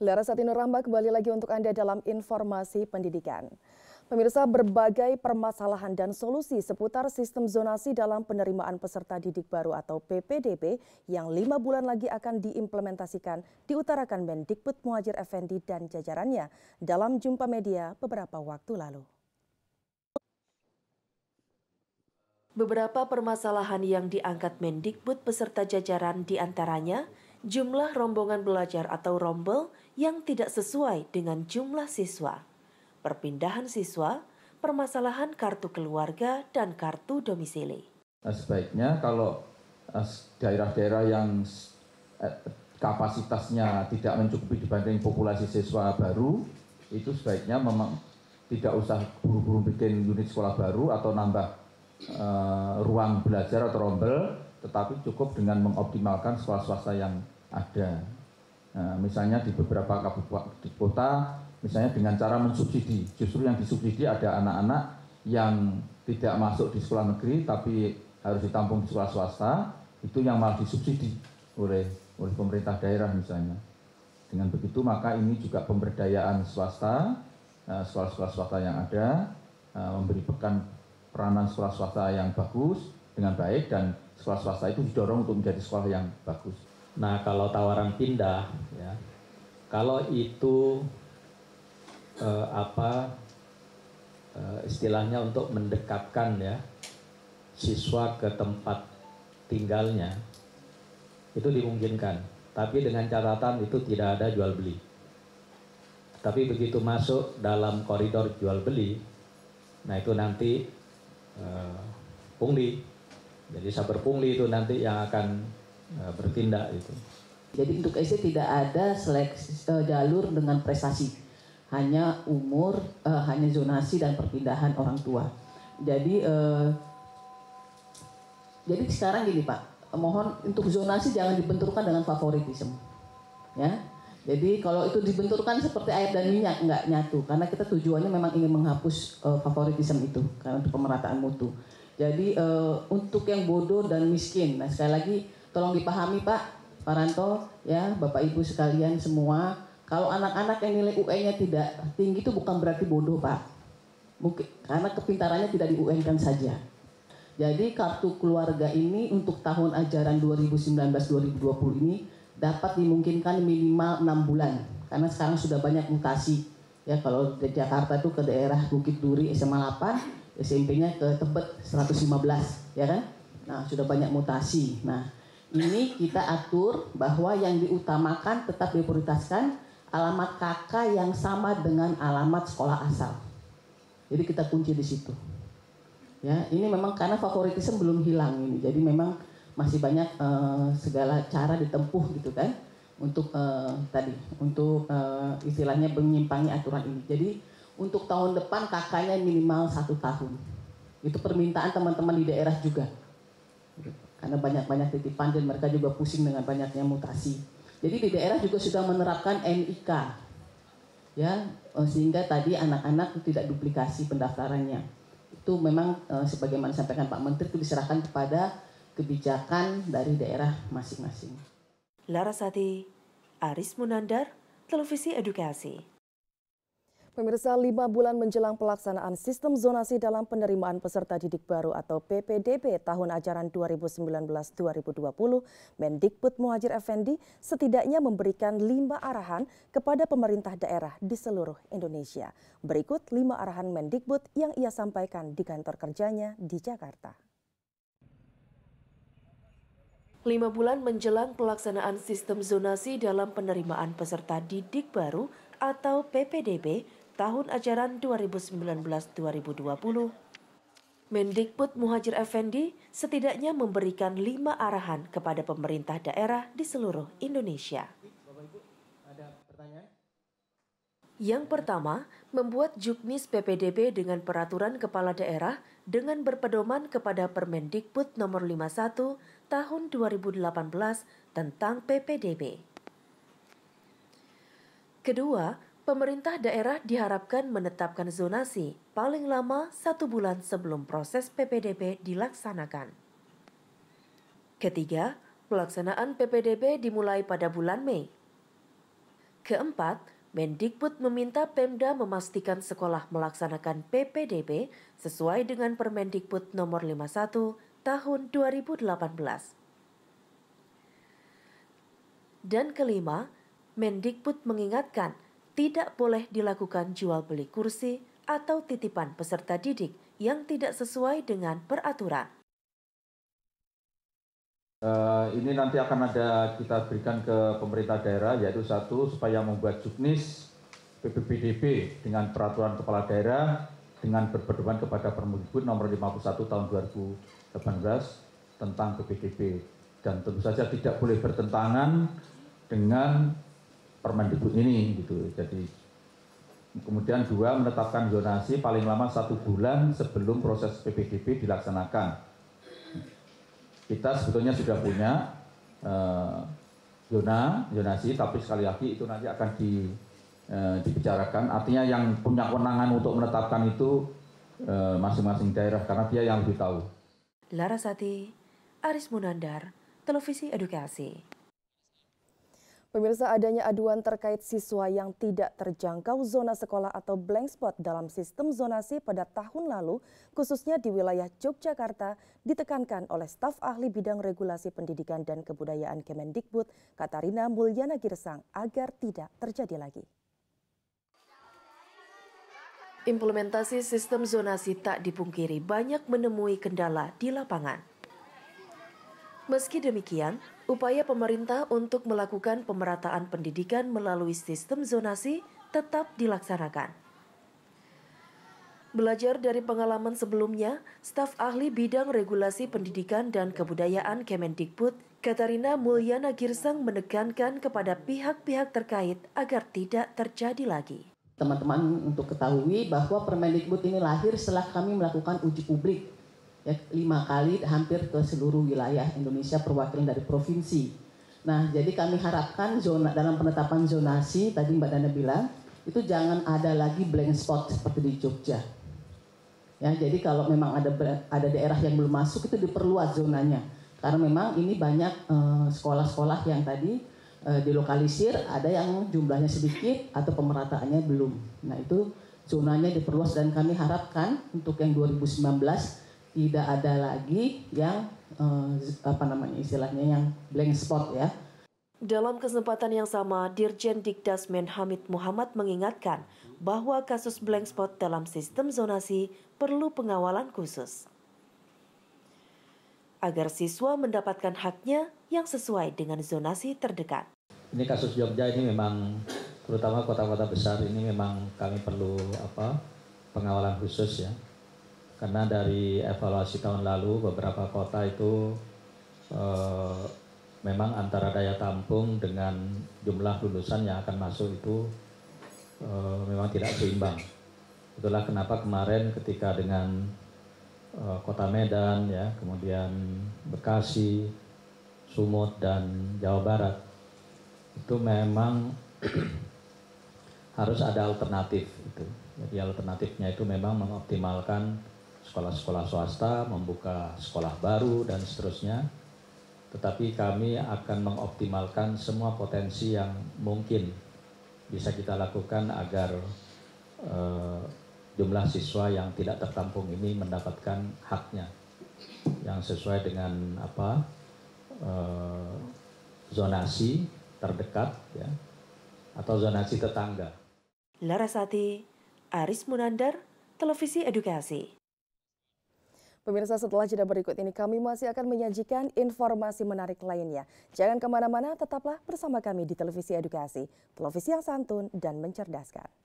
Lara Satino Rahma kembali lagi untuk Anda dalam informasi pendidikan. Pemirsa, berbagai permasalahan dan solusi seputar sistem zonasi dalam penerimaan peserta didik baru atau PPDB yang 5 bulan lagi akan diimplementasikan diutarakan Mendikbud Muhadjir Effendi dan jajarannya dalam jumpa media beberapa waktu lalu. Beberapa permasalahan yang diangkat Mendikbud beserta jajaran diantaranya jumlah rombongan belajar atau rombel yang tidak sesuai dengan jumlah siswa, perpindahan siswa, permasalahan kartu keluarga, dan kartu domisili. Sebaiknya kalau daerah-daerah yang kapasitasnya tidak mencukupi dibanding populasi siswa baru, itu sebaiknya memang tidak usah buru-buru bikin unit sekolah baru atau nambah ruang belajar atau rombel, tetapi cukup dengan mengoptimalkan sekolah swasta yang ada. Misalnya di beberapa kabupaten kota, misalnya dengan cara mensubsidi. Justru yang disubsidi ada anak-anak yang tidak masuk di sekolah negeri tapi harus ditampung di sekolah swasta, itu yang malah disubsidi oleh pemerintah daerah misalnya. Dengan begitu maka ini juga pemberdayaan swasta, sekolah-sekolah swasta yang ada, memberikan peranan sekolah swasta yang bagus dengan baik, dan sekolah swasta itu didorong untuk menjadi sekolah yang bagus. Nah, kalau tawaran pindah, ya, kalau itu istilahnya untuk mendekatkan ya siswa ke tempat tinggalnya, itu dimungkinkan. Tapi dengan catatan itu tidak ada jual beli. Tapi begitu masuk dalam koridor jual beli, nah itu nanti pungli. Jadi saber pungli itu nanti yang akan bertindak itu. Jadi untuk SD tidak ada seleksi jalur dengan prestasi, hanya umur, hanya zonasi dan perpindahan orang tua. Jadi sekarang gini Pak, mohon untuk zonasi jangan dibenturkan dengan favoritisme, ya. Jadi kalau itu dibenturkan seperti air dan minyak nggak nyatu, karena kita tujuannya memang ingin menghapus favoritisme itu karena untuk pemerataan mutu. Jadi untuk yang bodoh dan miskin, nah sekali lagi tolong dipahami Pak Paranto, ya Bapak Ibu sekalian semua, kalau anak-anak yang nilai UN-nya tidak tinggi itu bukan berarti bodoh Pak, mungkin karena kepintarannya tidak di UN-kan saja. Jadi kartu keluarga ini untuk tahun ajaran 2019-2020 ini dapat dimungkinkan minimal 6 bulan karena sekarang sudah banyak mutasi ya. Kalau di Jakarta itu ke daerah Bukit Duri SMA 8, SMP-nya ke Tebet 115 ya kan. Nah sudah banyak mutasi. Nah ini kita atur bahwa yang diutamakan tetap diprioritaskan alamat KK yang sama dengan alamat sekolah asal. Jadi kita kunci di situ ya. Ini memang karena favoritisme belum hilang ini, jadi memang masih banyak segala cara ditempuh gitu kan untuk istilahnya menyimpangi aturan ini. Jadi untuk tahun depan kakaknya minimal 1 tahun. Itu permintaan teman-teman di daerah juga. Karena banyak titipan dan mereka juga pusing dengan banyaknya mutasi. Jadi di daerah juga sudah menerapkan NIK. Ya, sehingga tadi anak-anak tidak duplikasi pendaftarannya. Itu memang sebagaimana disampaikan Pak Menteri itu diserahkan kepada kebijakan dari daerah masing-masing. Larasati, Aris Munandar, Televisi Edukasi. Pemirsa, 5 bulan menjelang pelaksanaan sistem zonasi dalam penerimaan peserta didik baru atau PPDB tahun ajaran 2019-2020, Mendikbud Muhadjir Effendi setidaknya memberikan 5 arahan kepada pemerintah daerah di seluruh Indonesia. Berikut 5 arahan Mendikbud yang ia sampaikan di kantor kerjanya di Jakarta. 5 bulan menjelang pelaksanaan sistem zonasi dalam penerimaan peserta didik baru atau PPDB tahun ajaran 2019-2020, Mendikbud Muhadjir Effendi setidaknya memberikan 5 arahan kepada pemerintah daerah di seluruh Indonesia. Yang pertama, membuat juknis PPDB dengan peraturan kepala daerah dengan berpedoman kepada Permendikbud nomor 51 tahun 2018 tentang PPDB. Kedua, pemerintah daerah diharapkan menetapkan zonasi paling lama 1 bulan sebelum proses PPDB dilaksanakan. Ketiga, pelaksanaan PPDB dimulai pada bulan Mei. Keempat, Mendikbud meminta Pemda memastikan sekolah melaksanakan PPDB sesuai dengan Permendikbud nomor 51 tahun 2018. Dan kelima, Mendikbud mengingatkan tidak boleh dilakukan jual beli kursi atau titipan peserta didik yang tidak sesuai dengan peraturan. Ini nanti akan ada kita berikan ke pemerintah daerah, yaitu satu, supaya membuat juknis PPDB dengan peraturan kepala daerah dengan berpedoman kepada Permendikbud nomor 51 tahun 2018 tentang PPDB. Dan tentu saja tidak boleh bertentangan dengan Permendikbud ini gitu. Jadi kemudian dua, menetapkan zonasi paling lama 1 bulan sebelum proses PPDB dilaksanakan. Kita sebetulnya sudah punya zonasi, tapi sekali lagi itu nanti akan dibicarakan. Artinya yang punya kewenangan untuk menetapkan itu masing-masing daerah, karena dia yang lebih tahu. Larasati, Aris Munandar, Televisi Edukasi. Pemirsa, adanya aduan terkait siswa yang tidak terjangkau zona sekolah atau blank spot dalam sistem zonasi pada tahun lalu, khususnya di wilayah Yogyakarta, ditekankan oleh staf ahli bidang regulasi pendidikan dan kebudayaan Kemendikbud, Katarina Mulyana Girsang, agar tidak terjadi lagi. Implementasi sistem zonasi tak dipungkiri banyak menemui kendala di lapangan. Meski demikian, upaya pemerintah untuk melakukan pemerataan pendidikan melalui sistem zonasi tetap dilaksanakan. Belajar dari pengalaman sebelumnya, staf ahli bidang regulasi pendidikan dan kebudayaan Kemendikbud, Katarina Mulyana Girsang, menekankan kepada pihak-pihak terkait agar tidak terjadi lagi. Teman-teman untuk ketahui bahwa Permendikbud ini lahir setelah kami melakukan uji publik. Ya, 5 kali hampir ke seluruh wilayah Indonesia perwakilan dari provinsi. Nah, jadi kami harapkan dalam penetapan zonasi, tadi Mbak Dana bilang, itu jangan ada lagi blank spot seperti di Jogja. Ya, jadi kalau memang ada daerah yang belum masuk, itu diperluas zonanya. Karena memang ini banyak sekolah-sekolah yang tadi dilokalisir, ada yang jumlahnya sedikit atau pemerataannya belum. Nah, itu zonanya diperluas dan kami harapkan untuk yang 2019 tidak ada lagi yang istilahnya yang blank spot ya. Dalam kesempatan yang sama, Dirjen Dikdasmen Hamid Muhammad mengingatkan bahwa kasus blank spot dalam sistem zonasi perlu pengawalan khusus agar siswa mendapatkan haknya yang sesuai dengan zonasi terdekat. Ini kasus Jogja ini memang, terutama kota-kota besar ini memang kami perlu pengawalan khusus ya. Karena dari evaluasi tahun lalu beberapa kota itu memang antara daya tampung dengan jumlah lulusan yang akan masuk itu memang tidak seimbang. Itulah kenapa kemarin ketika dengan Kota Medan ya, kemudian Bekasi, Sumut dan Jawa Barat itu memang harus ada alternatif itu. Jadi alternatifnya itu memang mengoptimalkan sekolah-sekolah swasta, membuka sekolah baru, dan seterusnya. Tetapi kami akan mengoptimalkan semua potensi yang mungkin bisa kita lakukan agar jumlah siswa yang tidak tertampung ini mendapatkan haknya yang sesuai dengan zonasi terdekat ya, atau zonasi tetangga. Larasati, Aris Munandar, Televisi Edukasi. Pemirsa, setelah jeda berikut ini kami masih akan menyajikan informasi menarik lainnya. Jangan kemana-mana, tetaplah bersama kami di Televisi Edukasi, televisi yang santun dan mencerdaskan.